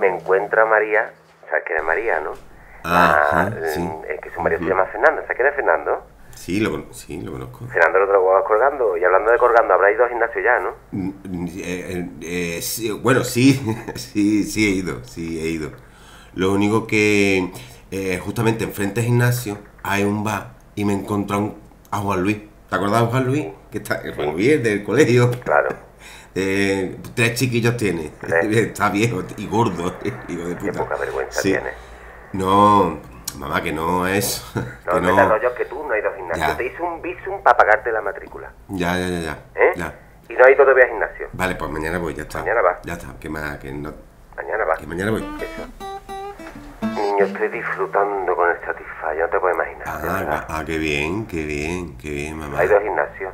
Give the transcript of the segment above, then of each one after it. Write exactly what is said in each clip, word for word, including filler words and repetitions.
me encuentro a María, ¿sabes quién es María, no? Ajá, La, sí. Es que su marido uh-huh. se llama Fernando, ¿sabes quién es Fernando? Sí, lo, sí, lo conozco. Fernando lo trabajas colgando, y hablando de colgando, habrá ido al gimnasio ya, ¿no? Eh, eh, eh, sí, bueno, sí, sí, sí he ido, sí he ido. Lo único que eh, justamente enfrente del gimnasio hay un bar y me encontré a Juan Luis. ¿Te acuerdas de Juan Luis? Sí. Que está, sí. Juan Luis es del colegio. Claro. Eh, tres chiquillos tiene. ¿Tres? Está viejo y gordo, hijo de puta. Qué poca vergüenza sí. tiene. No, mamá, que no es. No, que me no. da rollo que tú no has ido al gimnasio. Ya. Te hice un visum para pagarte la matrícula. Ya, ya, ya, ya. ¿Eh? Ya. Y no has ido todavía al gimnasio. Vale, pues mañana voy, ya está. Mañana va. Ya está, que más, que no. Mañana va. Que mañana voy. Eso. Niño, estoy disfrutando con el Satisfyer, no te puedes imaginar. Ah, ah, qué bien, qué bien, qué bien, mamá. ¿Has ido al gimnasio?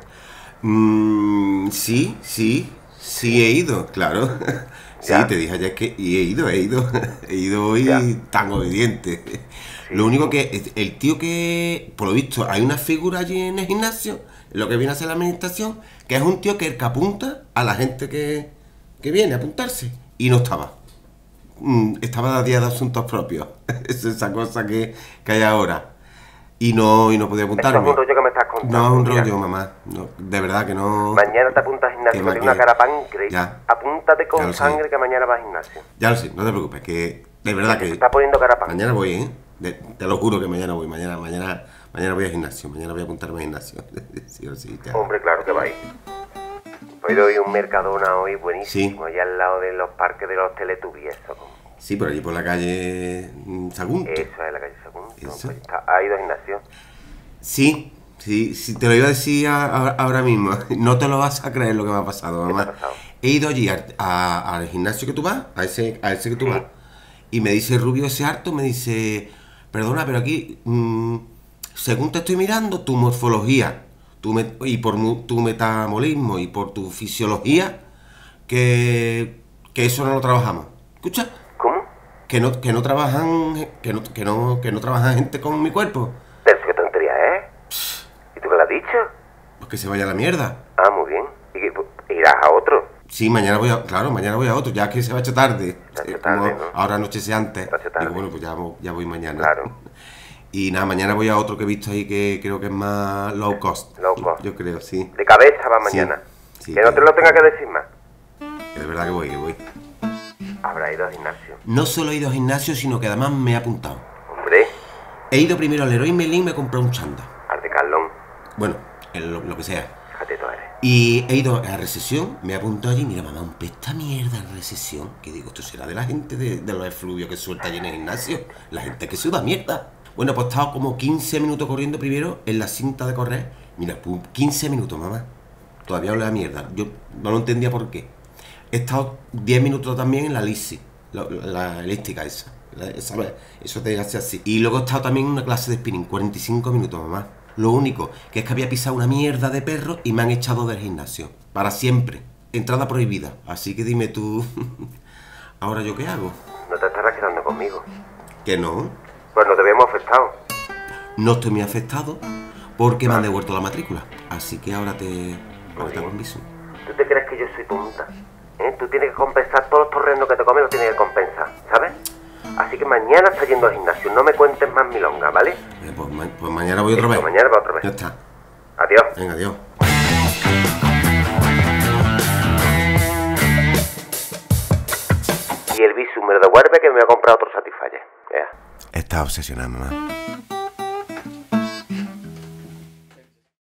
Mm, sí, sí, sí he ido, claro. Sí, ¿ya? Te dije ayer que y he ido, he ido, he ido hoy ¿ya? Tan obediente. Sí. Lo único que el tío que, por lo visto, hay una figura allí en el gimnasio, lo que viene a hacer la administración, que es un tío que, que apunta a la gente que, que viene a apuntarse, y no estaba. Estaba a día de asuntos propios. Es esa cosa que, que hay ahora. Y no, y no podía apuntarme. ¿Eso es un rollo que me estás contando? No es un rollo, mira. Mamá. No, de verdad que no. Mañana te apuntas al gimnasio, que tiene una cara páncreas. Ya. Apúntate con sangre sé. Que mañana vas al gimnasio. Ya lo sé, no te preocupes, que de verdad que. Te está poniendo cara páncreas. Mañana voy, ¿eh? De, te lo juro que mañana voy. Mañana, mañana, mañana voy al gimnasio. Mañana voy a apuntarme al gimnasio. Sí o sí, ya. Hombre, claro que va ahí. Hoy doy un Mercadona hoy buenísimo, sí. Allá al lado de los parques de los Teletubbies, eso. Sí, por allí por la calle Sagunto. Eso es la calle Sagunto. Pues ¿ha ido al gimnasio? Sí, sí, sí, te lo iba a decir a, a, ahora mismo. No te lo vas a creer lo que me ha pasado, mamá. ¿Qué te ha pasado? He ido allí a, a, al gimnasio que tú vas, a ese, a ese que tú sí. vas, y me dice Rubio ese harto, me dice, perdona, pero aquí, mmm, según te estoy mirando, tu morfología, tu met, y por mu, tu metabolismo y por tu fisiología, que, que eso no lo trabajamos. ¿Escucha? ¿Cómo? Que no, que no trabajan, que no, que no, que no trabajan gente con mi cuerpo. Pero qué tontería, ¿eh? ¿Y tú qué le has dicho? Pues que se vaya a la mierda. Ah, muy bien. ¿Y que, pues, irás a otro? Sí, mañana voy a, claro, mañana voy a otro, ya que se va a echar tarde. Se ha hecho tarde, ¿no? Ahora anochece antes. Digo, bueno, pues ya, ya voy mañana. Claro. Y nada, mañana voy a otro que he visto ahí que creo que es más low cost. Low cost. Yo creo, sí. De cabeza va mañana. Sí, sí, que no te lo tenga que decir más. Que de verdad que voy, que voy. Habrá ido al gimnasio. No solo he ido al gimnasio, sino que además me he apuntado. Hombre. He ido primero al Leroy Merlin y me he comprado un chándal. Al de Carlón. Bueno, el, lo, lo que sea. Fíjate tú eres. Y he ido a la recesión, me he apuntado allí, mira mamá, un pesta mierda en recesión. Que digo, esto será de la gente de, de los efluvios que suelta allí en el gimnasio. La gente que suda mierda. Bueno, pues he estado como quince minutos corriendo primero en la cinta de correr. Mira, quince minutos, mamá. Todavía hablo de mierda. Yo no lo entendía por qué. He estado diez minutos también en la Lisi, la, la elíptica esa. ¿Sabes? Eso te hace así. Y luego he estado también en una clase de spinning, cuarenta y cinco minutos, mamá. Lo único que es que había pisado una mierda de perro y me han echado del gimnasio. Para siempre. Entrada prohibida. Así que dime tú, ¿ahora yo qué hago? ¿No te estarás quedando conmigo? ¿Que no? Pues no te habíamos afectado. No estoy muy afectado porque ah. me han devuelto la matrícula. Así que ahora te... ahora te hago un viso. ¿Tú te crees que yo soy tonta? ¿Eh? Tú tienes que compensar todos los torrenos que te comes, los tienes que compensar, ¿sabes? Así que mañana estás yendo al gimnasio, no me cuentes más milonga, ¿vale? Eh, pues, ma pues mañana voy otra Eso, vez. Mañana va otra vez. Ya está. Adiós. Venga, adiós. Y el visum me lo devuelve que me voy a comprar otro Satisfyer. Yeah. Estás obsesionada, mamá.